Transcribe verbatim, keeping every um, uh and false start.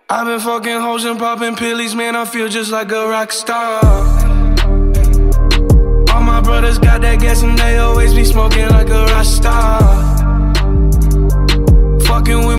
I've been fucking hoes and popping pillies, man, I feel just like a rock star. All my brothers got that gas and they always be smoking like a rock star. Fucking with